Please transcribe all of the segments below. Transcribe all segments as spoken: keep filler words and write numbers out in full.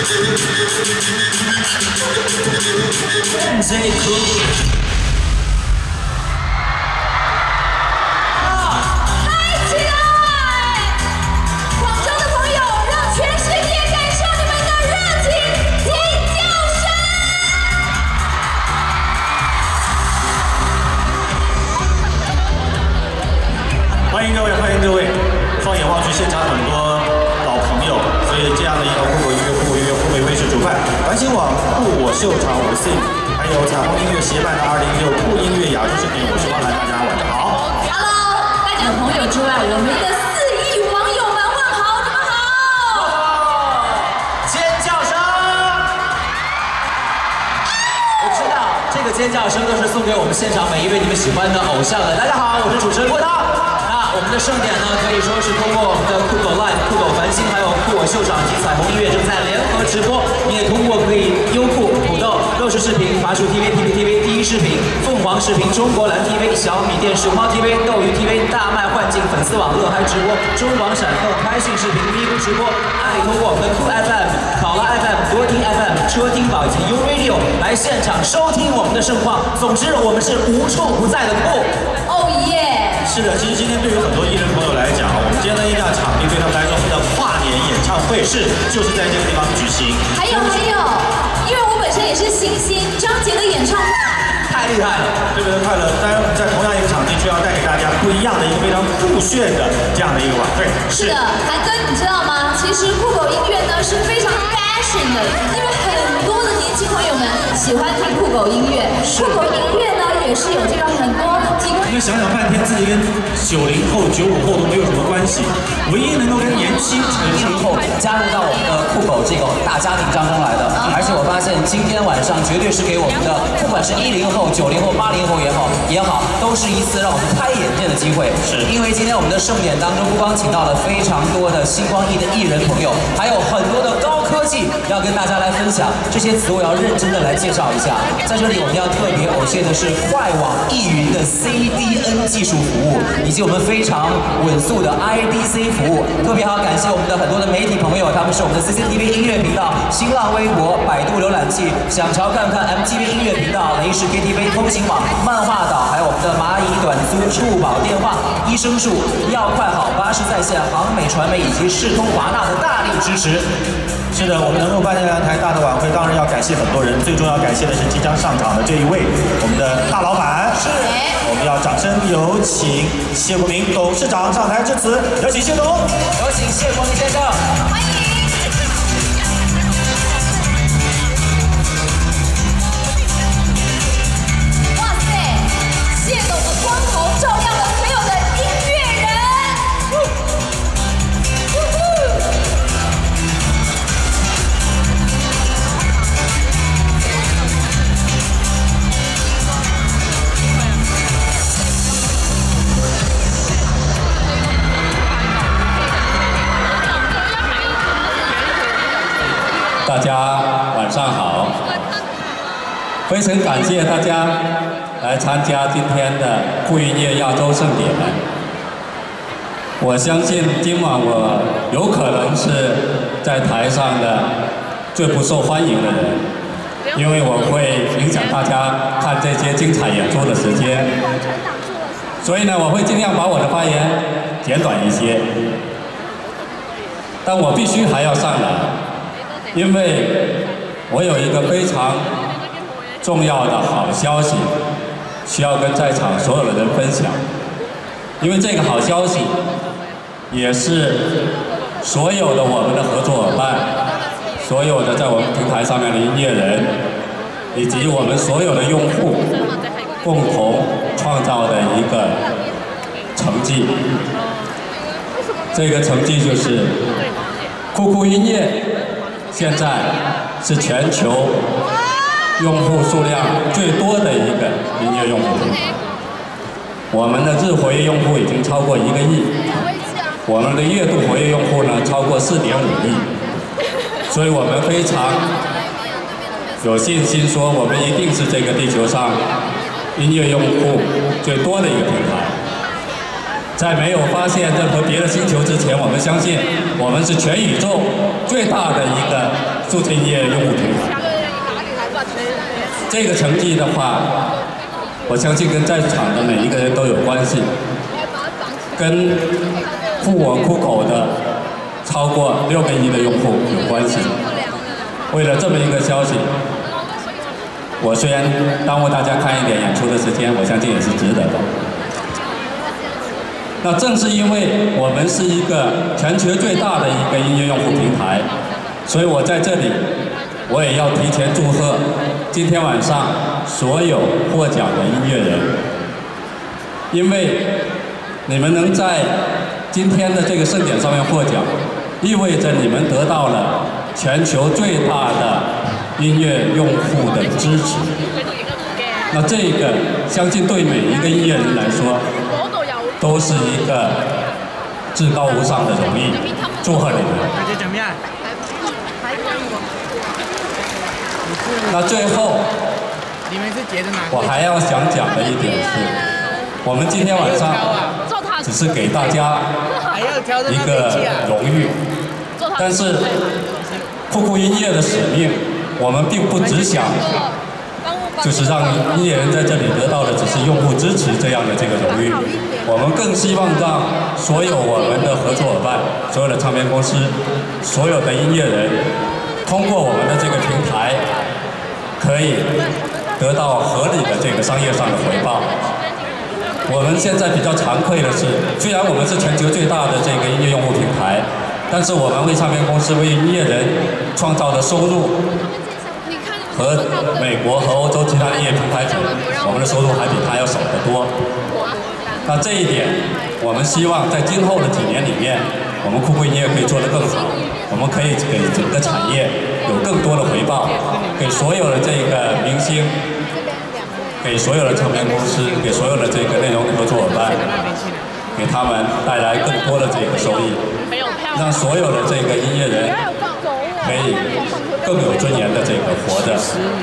最酷。 欢迎各位，欢迎各位！放眼望去，现场很多老朋友，所以这样的一个酷狗音乐、酷狗音乐、酷美味是主办，环形网酷我秀场我 Sing， 还有彩虹音乐协办的二零一六酷音乐亚洲盛典，我是汪澜，大家晚上好。 Hello， 大家朋友之外，我们的四亿网友们问好，你们好！ 尖叫声！我知道这个尖叫声都是送给我们现场每一位你们喜欢的偶像的。大家好，我是主持人郭涛。 我们的盛典呢，可以说是通过我们的酷狗 Live、酷狗繁星，还有酷我秀场及彩虹音乐正在联合直播。你也通过可以优酷、土豆、乐视视频、华数 T V、P P T V、第一视频、凤凰视频、中国蓝 T V、小米电视、猫 T V、斗鱼 T V、大麦幻境粉丝网乐嗨直播、中网闪客、开讯视频、咪咕直播。还可以通过我们的酷 F M、考拉 F M、多听 F M、车听宝以及 U Radio 来现场收听我们的盛况。总之，我们是无处不在的酷。 哦耶！ 是的，其实今天对于很多艺人朋友来讲，我们今天的一大场地对他们来说，我们的跨年演唱会是就是在这个地方举行。 还有还有，因为我本身也是星星，张杰的演唱会太厉害了，对不对？快乐！当然，我们在同样一个场地，却要带给大家不一样的一个非常酷炫的这样的一个晚会。 是的，韩哥，你知道吗？其实酷狗音乐呢是非常 fashion 的，因为很多的年轻朋友们喜欢听酷狗音乐，酷狗音乐呢也是有这个很多。 因为想想半天，自己跟九零后、九五后都没有什么关系，唯一能够跟年轻成一零后加入到我们的酷狗这个大家庭当中来的。而且我发现今天晚上绝对是给我们的，不管是一零后、九零后、八零后也好也好，都是一次让我们开眼界的机会。是因为今天我们的盛典当中，不光请到了非常多的星光艺的艺人朋友，还有很多的高科技要跟大家来分享。这些词我要认真的来介绍一下。在这里我们要特别感谢的是快网易云的 C D。 D N 技术服务以及我们非常稳速的 I D C 服务，特别好感谢我们的很多的媒体朋友，他们是我们的 C C T V 音乐频道、新浪微博、百度浏览器、想瞧看看 M T V 音乐频道、雷士 K T V、通行网、漫画岛，还有我们的蚂蚁短租、触保电话、医生树、要快好、巴士在线、航美传媒以及视通华纳的大力支持。 是的，我们能够办这样台大的晚会，当然要感谢很多人，最重要感谢的是即将上场的这一位，我们的大老板。是，我们要掌声有请谢国明董事长上台致辞，有请谢董， 有请谢国明先生， 欢迎。 大家晚上好，非常感谢大家来参加今天的酷音乐亚洲盛典。我相信今晚我有可能是在台上的最不受欢迎的人，因为我会影响大家看这些精彩演出的时间，所以呢，我会尽量把我的发言简短一些，但我必须还要上来。 因为我有一个非常重要的好消息，需要跟在场所有的人分享。因为这个好消息，也是所有的我们的合作伙伴，所有的在我们平台上面的音乐人，以及我们所有的用户共同创造的一个成绩。这个成绩就是酷酷音乐。 现在是全球用户数量最多的一个音乐用户平台，我们的日活跃用户已经超过一个亿，我们的月度活跃用户呢超过四点五亿，所以我们非常有信心说，我们一定是这个地球上音乐用户最多的一个平台。 在没有发现任何别的星球之前，我们相信我们是全宇宙最大的一个数字音乐用户平台。这个成绩的话，我相信跟在场的每一个人都有关系，跟酷我酷狗的超过六个亿的用户有关系。为了这么一个消息，我虽然耽误大家看一点演出的时间，我相信也是值得的。那正是因为我们是一个全球最大的一个音乐用户平台，所以我在这里，我也要提前祝贺今天晚上所有获奖的音乐人，因为你们能在今天的这个盛典上面获奖，意味着你们得到了全球最大的音乐用户的支持。那这个相信对每一个音乐人来说，都是一个至高无上的荣誉，祝贺你们！那最后，我还要想讲的一点是，我们今天晚上只是给大家一个荣誉，但是酷酷音乐的使命，我们并不只想就是让音乐人在这里得到的只是用户支持这样的这个荣誉，我们更希望让所有我们的合作伙伴、所有的唱片公司、所有的音乐人，通过我们的这个平台，可以得到合理的这个商业上的回报。我们现在比较惭愧的是，虽然我们是全球最大的这个音乐用户平台，但是我们为唱片公司、为音乐人创造的收入，和美国和欧洲其他音乐平台比，我们的收入还比它要少得多。那这一点，我们希望在今后的几年里面，我们酷酷音乐可以做得更好，我们可以给整个产业有更多的回报，给所有的这个明星，给所有的唱片公司，给所有的这个内容合作伙伴，给他们带来更多的这个收益，让所有的这个音乐人可以更有尊严的这个活着。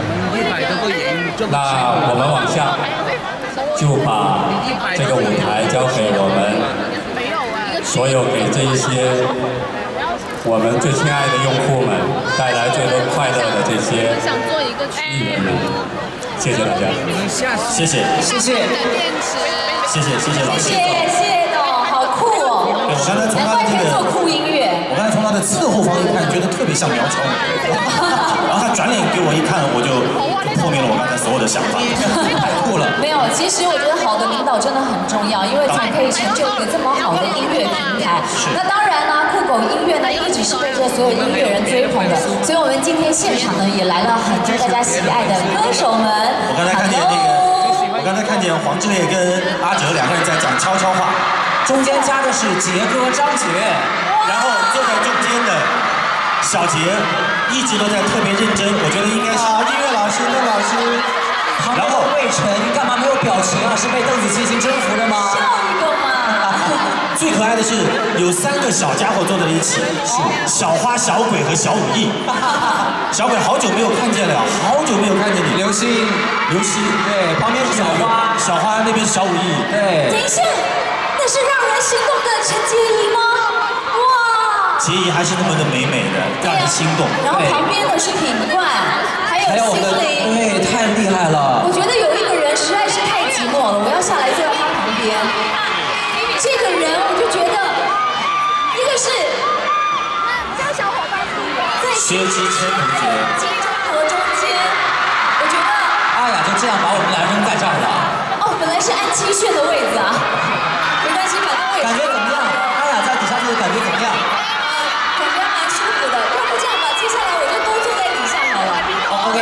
那我们往下就把这个舞台交给我们所有给这一些我们最亲爱的用户们带来最多快乐的这些艺人们。谢谢大家，谢谢， 谢谢， 谢谢，谢谢老师。 谢谢的，好酷哦！ 我刚才从难他的这个怪可以做酷音乐。 我刚才从他的侧后方一看，觉得特别像苗虫，然后他转脸给我一看，我就破灭了我刚才所有的想法，太酷了。 没有，其实我觉得好的领导真的很重要，因为才可以成就一个这么好的音乐平台。那当然呢，酷狗音乐呢一直是被这所有音乐人追捧的，所以我们今天现场呢也来了很多大家喜爱的歌手们。 我刚才看见那个，我刚才看见黄致列跟阿哲两个人在讲悄悄话， 中间夹的是杰哥张杰， 然后坐在中间的小杰一直都在特别认真，我觉得应该是音乐老师、邓老师。 然后魏晨干嘛没有表情啊？是被邓紫棋已经征服了吗？ 笑一个嘛！ 最可爱的是有三个小家伙坐在一起，是小花、小鬼和小武艺。小鬼好久没有看见了，好久没有看见你。 刘星， 刘希， 对，旁边是小花， 小花那边是小武艺。 对。 等一下，那是让人心动的陈洁仪吗？哇！ 洁仪还是那么的美美的，让人心动。 然后旁边的是品冠，还有心灵。 对，太厉害了。 我觉得有一个人实在是太寂寞了，我要下来坐在他旁边。这个人我就觉得，一个是在薛之谦同学， 金钟和中间，我觉得阿雅就这样把我们俩扔在这儿了。 哦，本来是安七炫的位置啊，没关系，反正我也感觉怎么样？阿雅在底下坐的感觉怎么样？ 感觉蛮舒服的。要不这样吧，接下来我就都坐在底下好了。 哦 ，OK。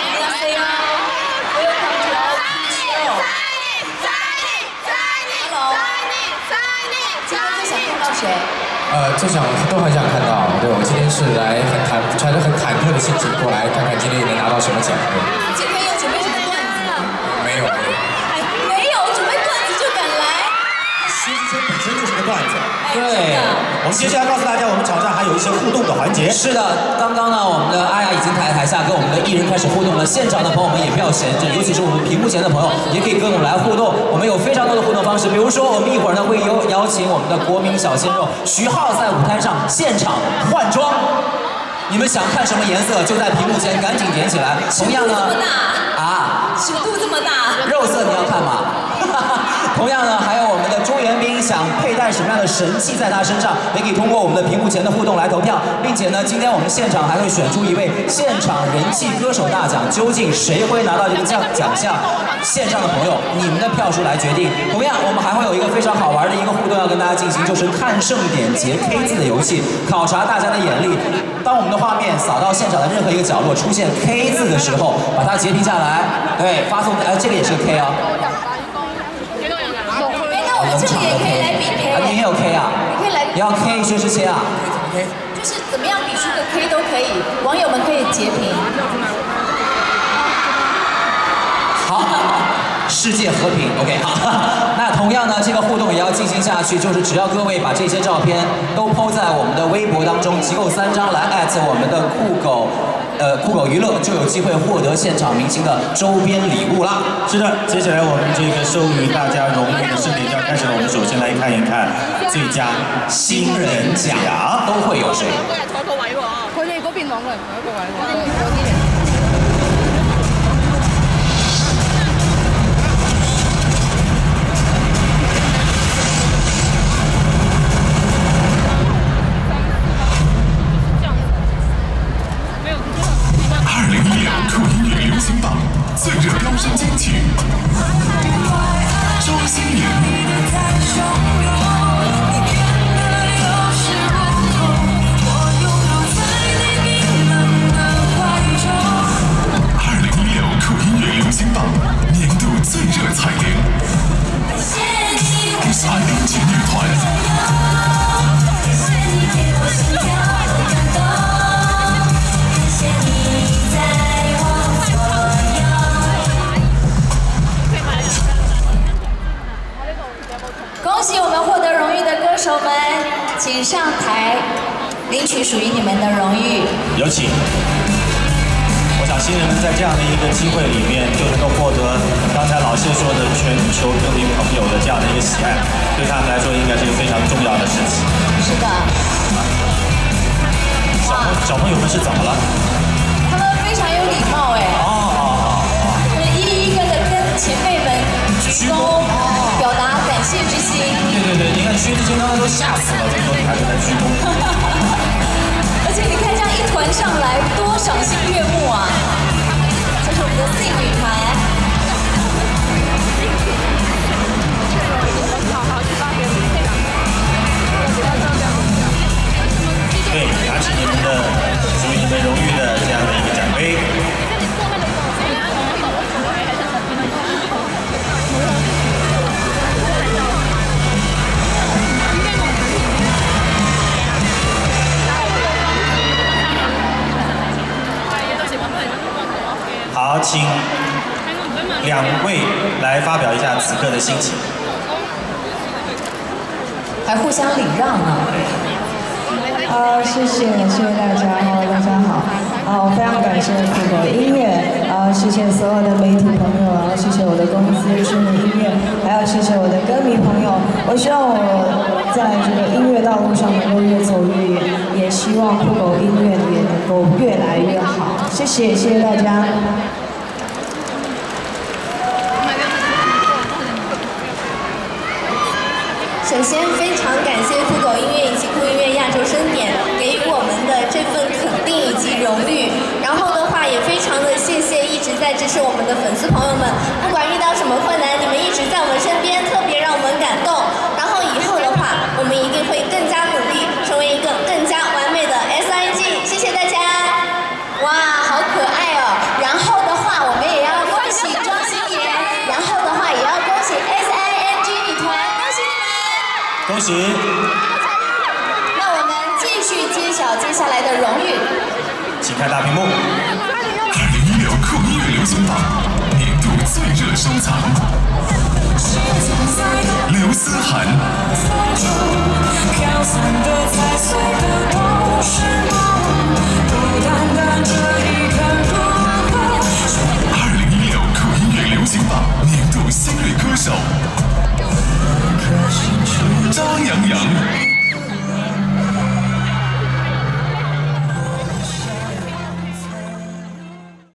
谁？ 呃，最想都很想看到，对，我今天是来很忐，揣着很忐忑的心情过来看看今天能拿到什么奖的。 今天有准备什么段子吗？ 没有，没有。 哎，没有准备段子就敢来？ 薛之谦本身就是个段子。 哎对， 我们接下来告诉大家，我们场上还有一些互动的环节。 是的，刚刚呢，我们的阿雅已经台台下跟我们的艺人开始互动了，现场的朋友们也不要闲着，尤其是我们屏幕前的朋友，也可以跟我们来互动。我们有非常多的互动方式，比如说我们一会儿呢会有邀请我们的国民小鲜肉徐浩在舞台上现场换装。你们想看什么颜色，就在屏幕前赶紧点起来。同样呢，啊， 尺度这么大， 肉色你要看吗？同样呢，还有我们的周元斌想佩戴什么样的神器在他身上，也可以通过我们的屏幕前的互动来投票，并且呢，今天我们现场还会选出一位现场人气歌手大奖，究竟谁会拿到这个奖奖项？线上的朋友，你们的票数来决定。同样，我们还会有一个非常好玩的一个互动要跟大家进行，就是看盛典截 K 字的游戏，考察大家的眼力。当我们的画面扫到现场的任何一个角落出现 K 字的时候，把它截屏下来，对，发送。哎，这个也是个 K 啊。 我们这里也可以来比 K， 啊，你也有 K 啊？ 你可以来， 你要 K 薛之谦啊？ 就是怎么样比出个 K 都可以，网友们可以截屏。 好，世界和平 ，OK， 好。那同样呢，这个互动也要进行下去，就是只要各位把这些照片都 po 在我们的微博当中，集够三张来 at 我们的酷狗。呃，酷狗娱乐就有机会获得现场明星的周边礼物啦。 是的，接下来我们这个授予大家荣誉的盛典就要开始了。我们首先来看一看最佳新人奖都会有谁？ 佢哋嗰邊兩個人同一個位喎。 最热飙升金曲，周星驰。二零一六酷音乐流行榜年度最热彩铃，彩铃群乐团。 恭喜我们获得荣誉的歌手们，请上台领取属于你们的荣誉。 有请。我想新人们在这样的一个机会里面，就能够获得刚才老谢说的全球歌迷朋友的这样的一个喜爱，对他们来说应该是一个非常重要的事情。 是的。 小朋小朋友们是怎么了？ 他们非常有礼貌哎。 哦哦哦哦。 一一个的跟前辈们鞠躬，表达感谢之心。 对对对，你看薛之谦刚才都吓死了，这么多女孩子在鞠躬。 而且你看这样一团上来，多赏心悦目啊！这是我们的 C 女团。 对，拿起你们的属于你们荣誉的这样的一个奖杯。好，请两位来发表一下此刻的心情。 还互相礼让呢。 啊，谢谢，谢谢大家，哈，大家好，啊，我非常感谢酷狗音乐，啊，谢谢所有的媒体朋友，然后谢谢我的公司知名音乐，还有谢谢我的歌迷朋友。我希望我在这个音乐道路上能够越走越远，也希望酷狗音乐也能够越来越好。谢谢，谢谢大家。 首先，非常感谢酷狗音乐以及酷音乐亚洲盛典给予我们的这份肯定以及荣誉。然后的话，也非常的谢谢一直在支持我们的粉丝朋友们，不管遇到什么困难，你们一直在我们身边，特别让我们感动。然后以后的话，我们一定会更加努力，成为一个更加完美的 S I G。谢谢大家！ 哇，好可爱哦！然后的话，我们也要恭喜庄心妍，然后的话也要恭喜 S I N G 女团，恭喜你们！ 恭喜！ 那我们继续揭晓接下来的荣誉。 请看大屏幕。 二零一六酷音乐流行榜年度最热收藏，刘思涵。 行榜年度新锐歌手张阳阳。